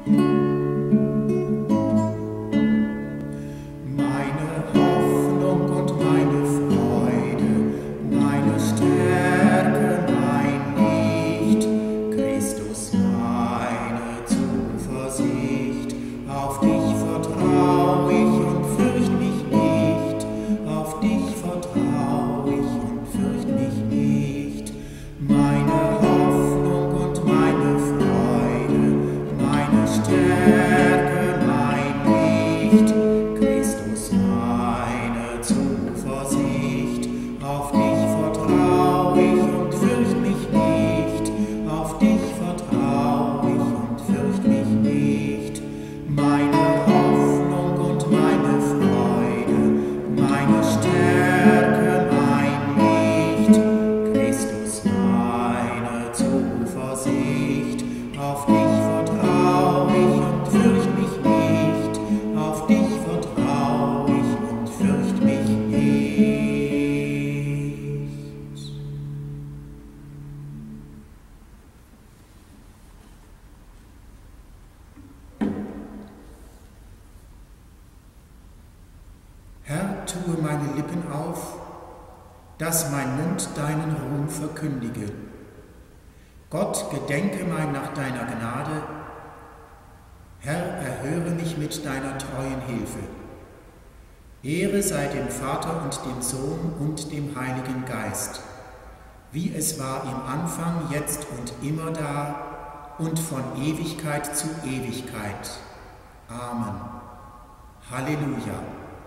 Herr, tue meine Lippen auf, dass mein Mund deinen Ruhm verkündige. Gott, gedenke mein nach deiner Gnade. Herr, erhöre mich mit deiner treuen Hilfe. Ehre sei dem Vater und dem Sohn und dem Heiligen Geist, wie es war im Anfang, jetzt und immer da und von Ewigkeit zu Ewigkeit. Amen. Halleluja.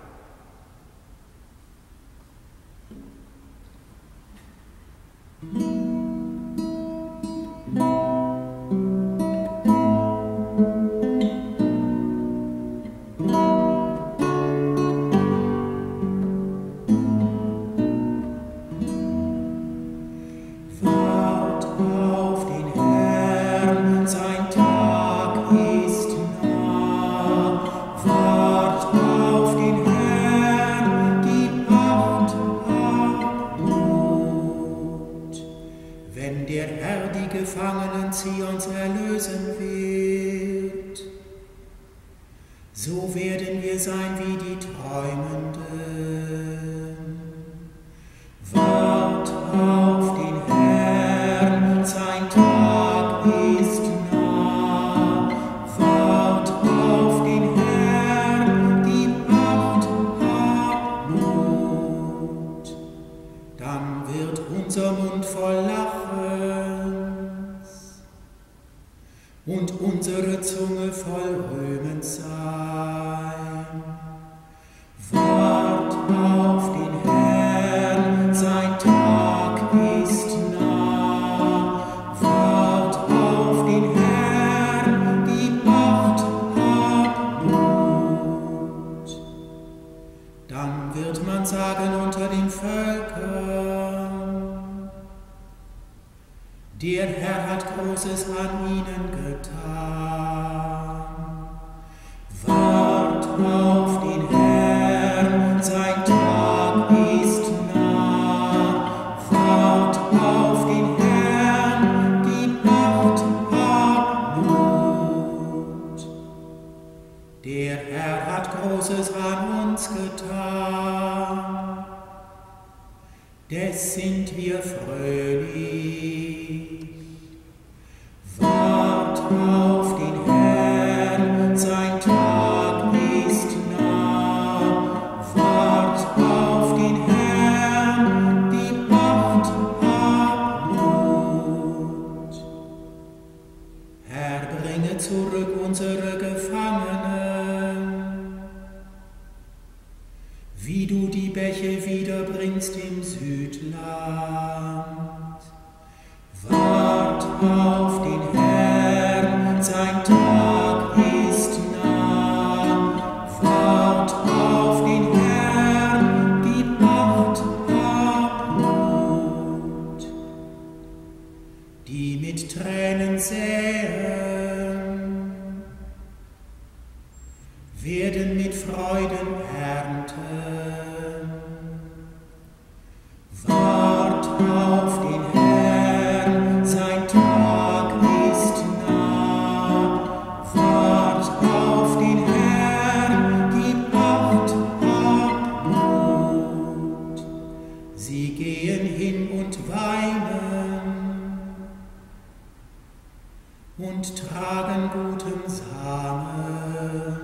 Gefangenen Zions erlösen wird, so werden wir sein wie die Träumenden. Wart auf den Herrn, sein Tag ist nah. Wart auf den Herrn, gib Acht, hab Mut. Dann wird unser Mund voll Lachens und unsere Zunge voll Rühmens sein. Wart auf den Herrn, sein Tag ist nah. Wart auf den Herrn, gib Acht, hab Mut. Dann wird man sagen unter den Völkern, der Herr hat Großes an ihnen getan. Wart auf den Herrn, sein Tag ist nah. Wart auf den Herrn, gib Acht, hab Mut. Der Herr hat Großes an uns getan, des sind wir fröhlich. Wart auf den Herrn, sein Tag ist nah. Wart auf den Herrn, gib Acht, hab Mut. Herr, bringe zurück unsere Gefangenen, wie du die Bäche wiederbringst im Südland. Wart auf den Herrn, sein Tag ist nah. Wart auf den Herrn, gib Acht, hab Mut. Die mit Tränen säen, werden mit Freuden ernten. Wart auf den Herrn, sein Tag ist nah. und tragen guten Samen.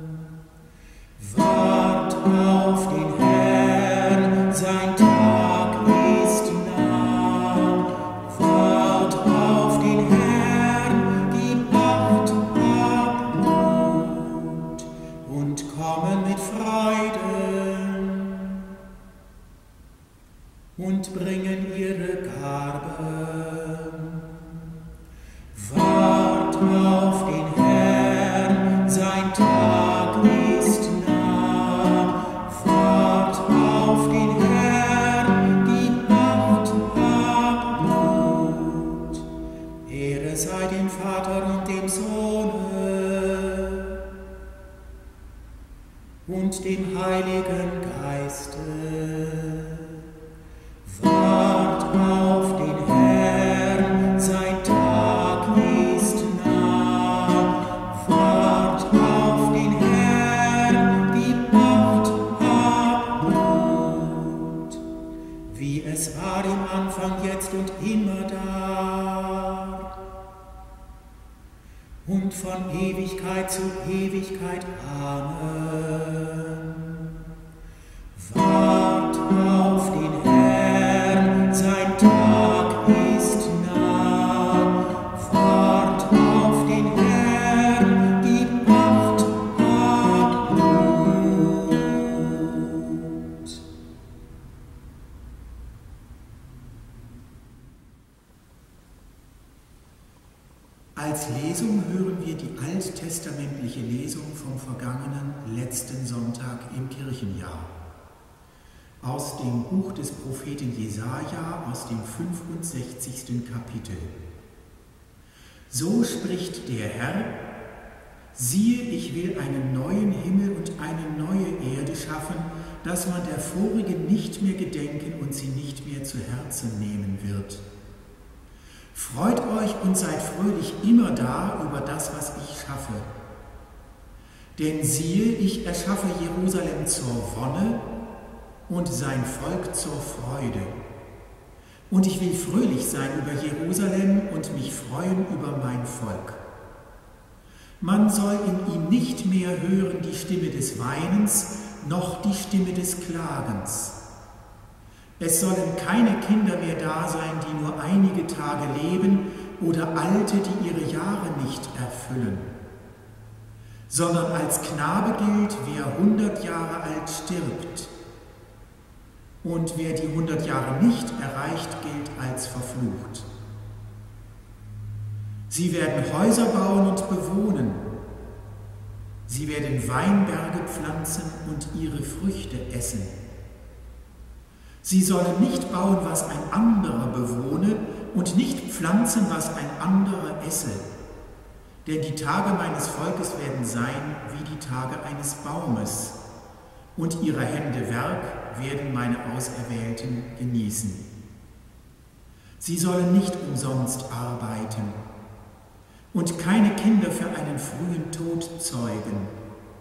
Wart auf den Herrn, sein Tag ist nah. Wart auf den Herrn, gib Acht, hab Mut und kommen mit Freuden und bringen ihre Gaben. Wart auf den Herrn, sein Tag ist nah. Wart auf den Herrn, gib Acht, hab Mut. Ehre sei dem Vater und dem Sohne und dem Heiligen Geiste. Wart auf den Herrn, sein Tag ist nah. Wart auf den Herrn, gib Acht, hab Mut. Wie es war im Anfang, jetzt und immer da und von Ewigkeit zu Ewigkeit. Amen. Wart auf den Herrn, sein Tag ist nah. Wart auf den Herrn, gib Acht, hab Mut. Als Lesung hören wir die alttestamentliche Lesung vom vergangenen letzten Sonntag im Kirchenjahr. Aus dem Buch des Propheten Jesaja, aus dem 65. Kapitel. So spricht der Herr: Siehe, ich will einen neuen Himmel und eine neue Erde schaffen, dass man der vorigen nicht mehr gedenken und sie nicht mehr zu Herzen nehmen wird. Freut euch und seid fröhlich immer da über das, was ich schaffe. Denn siehe, ich erschaffe Jerusalem zur Wonne und sein Volk zur Freude. Und ich will fröhlich sein über Jerusalem und mich freuen über mein Volk. Man soll in ihm nicht mehr hören die Stimme des Weinens, noch die Stimme des Klagens. Es sollen keine Kinder mehr da sein, die nur einige Tage leben, oder Alte, die ihre Jahre nicht erfüllen. Sondern als Knabe gilt, wer 100 Jahre alt stirbt. Und wer die 100 Jahre nicht erreicht, gilt als verflucht. Sie werden Häuser bauen und bewohnen. Sie werden Weinberge pflanzen und ihre Früchte essen. Sie sollen nicht bauen, was ein anderer bewohne, und nicht pflanzen, was ein anderer esse. Denn die Tage meines Volkes werden sein wie die Tage eines Baumes, und ihrer Hände Werk werden meine Auserwählten genießen. Sie sollen nicht umsonst arbeiten und keine Kinder für einen frühen Tod zeugen.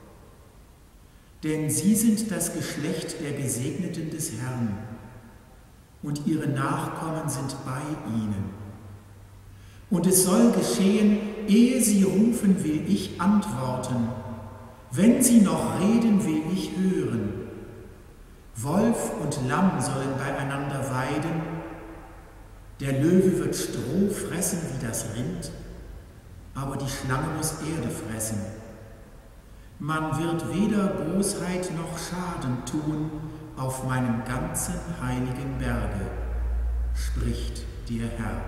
Denn sie sind das Geschlecht der Gesegneten des Herrn, und ihre Nachkommen sind bei ihnen. Und es soll geschehen, ehe sie rufen, will ich antworten. Wenn sie noch reden, will ich hören. Wolf und Lamm sollen beieinander weiden. Der Löwe wird Stroh fressen wie das Rind, aber die Schlange muss Erde fressen. Man wird weder Bosheit noch Schaden tun auf meinem ganzen heiligen Berge, spricht der Herr.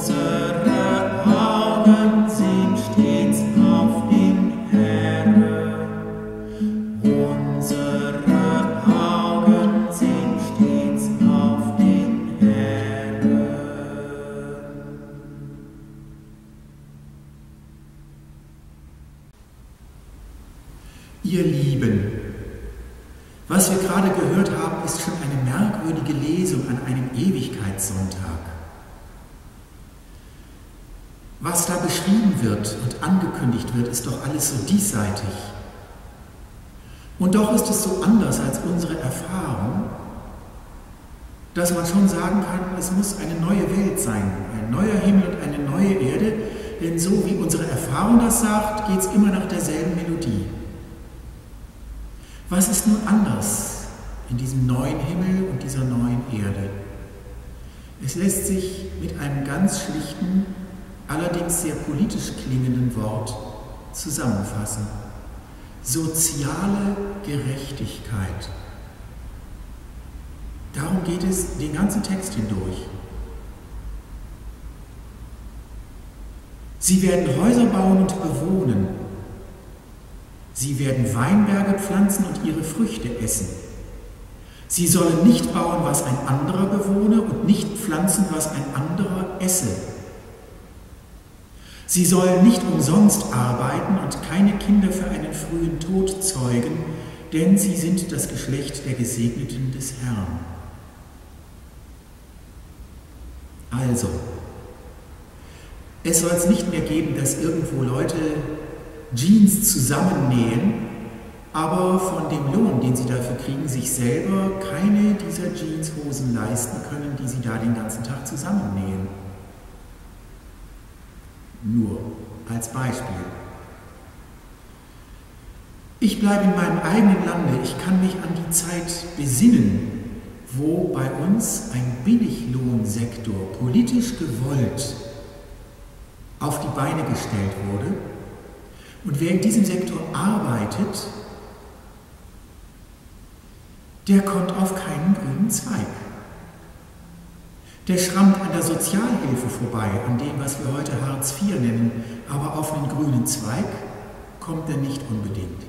Ihr Lieben, was wir gerade gehört haben, ist schon eine merkwürdige Lesung an einem Ewigkeitssonntag. Was da beschrieben wird und angekündigt wird, ist doch alles so diesseitig. Und doch ist es so anders als unsere Erfahrung, dass man schon sagen kann, es muss eine neue Welt sein, ein neuer Himmel und eine neue Erde, denn so wie unsere Erfahrung das sagt, geht es immer nach derselben Melodie. Was ist nun anders in diesem neuen Himmel und dieser neuen Erde? Es lässt sich mit einem ganz schlichten, allerdings sehr politisch klingenden Wort zusammenfassen. Soziale Gerechtigkeit. Darum geht es den ganzen Text hindurch. Sie werden Häuser bauen und bewohnen. Sie werden Weinberge pflanzen und ihre Früchte essen. Sie sollen nicht bauen, was ein anderer bewohne, und nicht pflanzen, was ein anderer esse. Sie sollen nicht umsonst arbeiten und keine Kinder für einen frühen Tod zeugen, denn sie sind das Geschlecht der Gesegneten des Herrn. Also, es soll es nicht mehr geben, dass irgendwo Leute Jeans zusammennähen, aber von dem Lohn, den sie dafür kriegen, sich selber keine dieser Jeanshosen leisten können, die sie da den ganzen Tag zusammennähen. Nur als Beispiel. Ich bleibe in meinem eigenen Lande, ich kann mich an die Zeit besinnen, wo bei uns ein Billiglohnsektor politisch gewollt auf die Beine gestellt wurde. Und wer in diesem Sektor arbeitet, der kommt auf keinen grünen Zweig. Der schrammt an der Sozialhilfe vorbei, an dem, was wir heute Hartz IV nennen, aber auf einen grünen Zweig kommt er nicht unbedingt.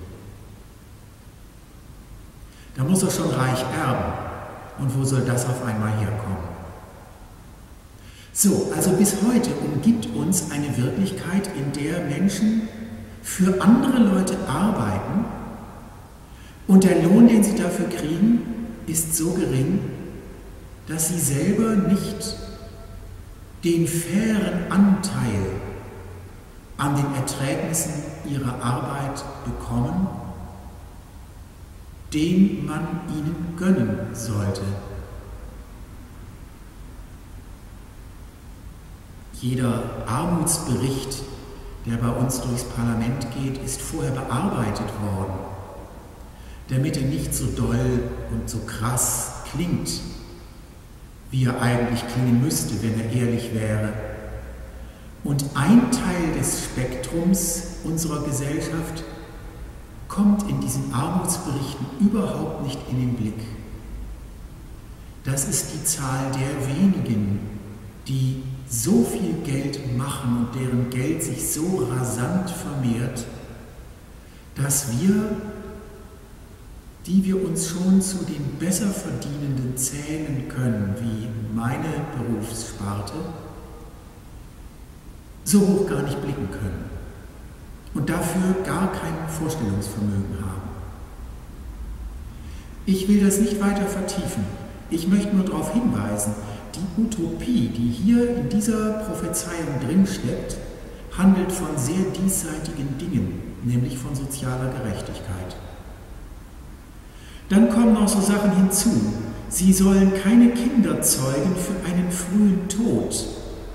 Da muss er schon reich erben. Und wo soll das auf einmal herkommen? So, also bis heute umgibt uns eine Wirklichkeit, in der Menschen für andere Leute arbeiten und der Lohn, den sie dafür kriegen, ist so gering, dass sie selber nicht den fairen Anteil an den Erträgnissen ihrer Arbeit bekommen, den man ihnen gönnen sollte. Jeder Armutsbericht, der bei uns durchs Parlament geht, ist vorher bearbeitet worden, damit er nicht so doll und so krass klingt, wie er eigentlich klingen müsste, wenn er ehrlich wäre. Und ein Teil des Spektrums unserer Gesellschaft kommt in diesen Armutsberichten überhaupt nicht in den Blick. Das ist die Zahl der wenigen, die so viel Geld machen und deren Geld sich so rasant vermehrt, dass wir, die wir uns schon zu den Besserverdienenden zählen können, wie meine Berufssparte, so hoch gar nicht blicken können und dafür gar kein Vorstellungsvermögen haben. Ich will das nicht weiter vertiefen. Ich möchte nur darauf hinweisen, die Utopie, die hier in dieser Prophezeiung drinsteckt, handelt von sehr diesseitigen Dingen, nämlich von sozialer Gerechtigkeit. Dann kommen noch so Sachen hinzu. Sie sollen keine Kinder zeugen für einen frühen Tod.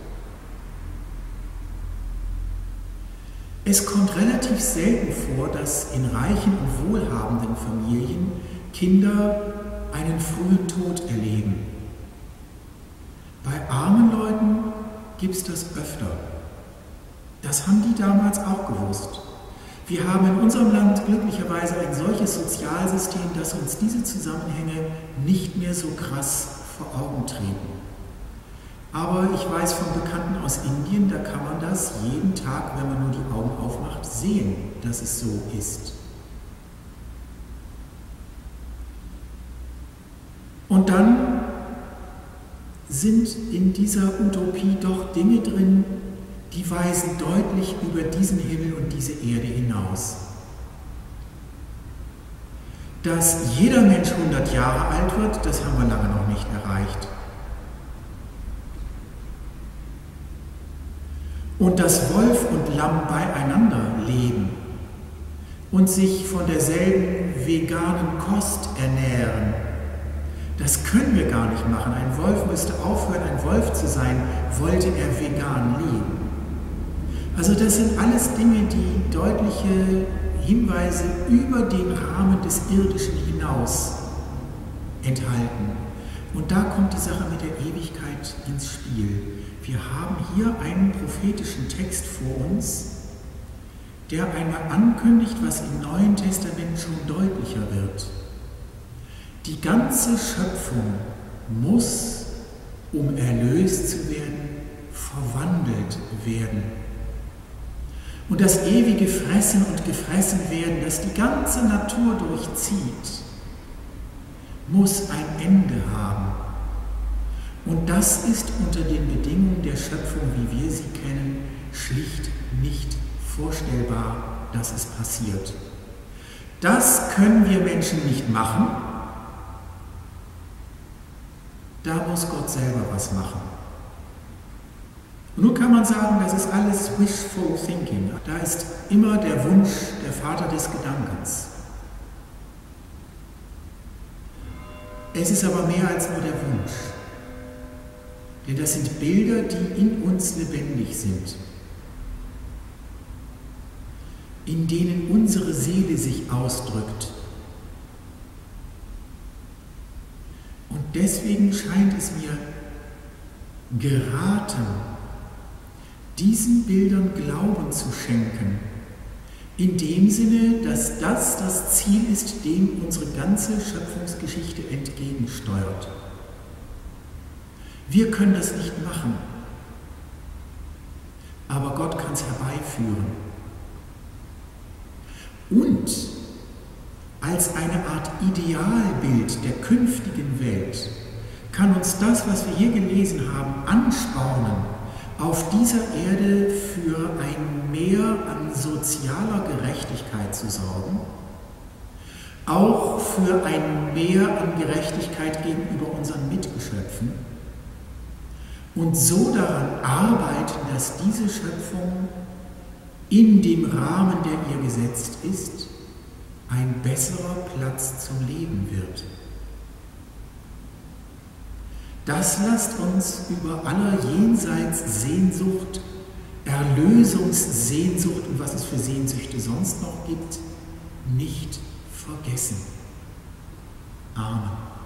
Es kommt relativ selten vor, dass in reichen und wohlhabenden Familien Kinder einen frühen Tod erleben. Bei armen Leuten gibt es das öfter. Das haben die damals auch gewusst. Wir haben in unserem Land glücklicherweise ein solches Sozialsystem, dass uns diese Zusammenhänge nicht mehr so krass vor Augen treten. Aber ich weiß von Bekannten aus Indien, da kann man das jeden Tag, wenn man nur die Augen aufmacht, sehen, dass es so ist. Und dann sind in dieser Utopie doch Dinge drin, die weisen deutlich über diesen Himmel und diese Erde hinaus. Dass jeder Mensch 100 Jahre alt wird, das haben wir lange noch nicht erreicht. Und dass Wolf und Lamm beieinander leben und sich von derselben veganen Kost ernähren, das können wir gar nicht machen. Ein Wolf müsste aufhören, ein Wolf zu sein, wollte er vegan leben. Also das sind alles Dinge, die deutliche Hinweise über den Rahmen des Irdischen hinaus enthalten. Und da kommt die Sache mit der Ewigkeit ins Spiel. Wir haben hier einen prophetischen Text vor uns, der einmal ankündigt, was im Neuen Testament schon deutlicher wird. Die ganze Schöpfung muss, um erlöst zu werden, verwandelt werden. Und das ewige Fressen und Gefressenwerden, das die ganze Natur durchzieht, muss ein Ende haben. Und das ist unter den Bedingungen der Schöpfung, wie wir sie kennen, schlicht nicht vorstellbar, dass es passiert. Das können wir Menschen nicht machen. Da muss Gott selber was machen. Und nun kann man sagen, das ist alles wishful thinking. Da ist immer der Wunsch der Vater des Gedankens. Es ist aber mehr als nur der Wunsch. Denn das sind Bilder, die in uns lebendig sind, in denen unsere Seele sich ausdrückt. Und deswegen scheint es mir geraten, diesen Bildern Glauben zu schenken, in dem Sinne, dass das Ziel ist, dem unsere ganze Schöpfungsgeschichte entgegensteuert. Wir können das nicht machen, aber Gott kann es herbeiführen. Und als eine Art Idealbild der künftigen Welt kann uns das, was wir hier gelesen haben, anspornen, auf dieser Erde für ein Mehr an sozialer Gerechtigkeit zu sorgen, auch für ein Mehr an Gerechtigkeit gegenüber unseren Mitgeschöpfen und so daran arbeiten, dass diese Schöpfung in dem Rahmen, der ihr gesetzt ist, ein besserer Platz zum Leben wird. Das lasst uns über aller Jenseits Sehnsucht, Erlösungssehnsucht und was es für Sehnsüchte sonst noch gibt, nicht vergessen. Amen.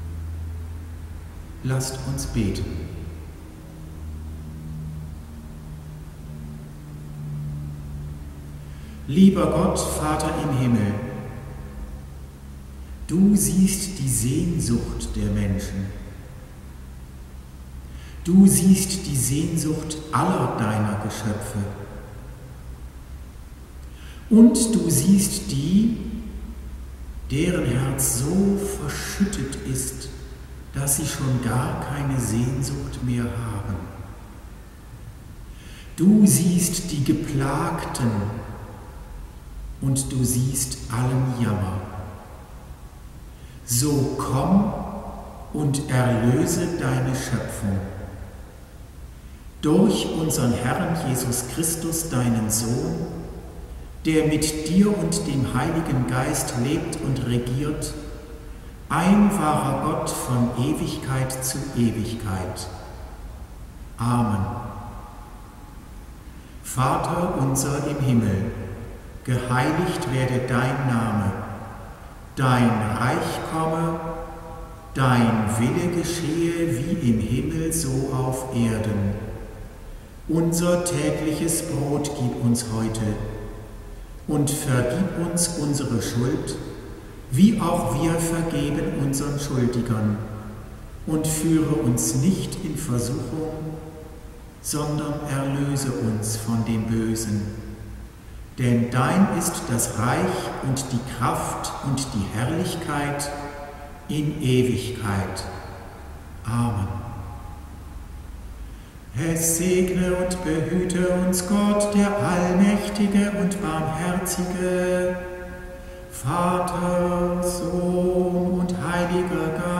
Lasst uns beten. Lieber Gott, Vater im Himmel, du siehst die Sehnsucht der Menschen. Du siehst die Sehnsucht aller deiner Geschöpfe. Und du siehst die, deren Herz so verschüttet ist, dass sie schon gar keine Sehnsucht mehr haben. Du siehst die Geplagten und du siehst allen Jammer. So komm und erlöse deine Schöpfung. Durch unseren Herrn Jesus Christus, deinen Sohn, der mit dir und dem Heiligen Geist lebt und regiert, ein wahrer Gott von Ewigkeit zu Ewigkeit. Amen. Vater unser im Himmel, geheiligt werde dein Name, dein Reich komme, dein Wille geschehe wie im Himmel so auf Erden. Unser tägliches Brot gib uns heute und vergib uns unsere Schuld, wie auch wir vergeben unseren Schuldigern. Und führe uns nicht in Versuchung, sondern erlöse uns von dem Bösen. Denn dein ist das Reich und die Kraft und die Herrlichkeit in Ewigkeit. Amen. Es segne und behüte uns Gott, der allmächtige und barmherzige, Vater, Sohn und Heiliger Geist.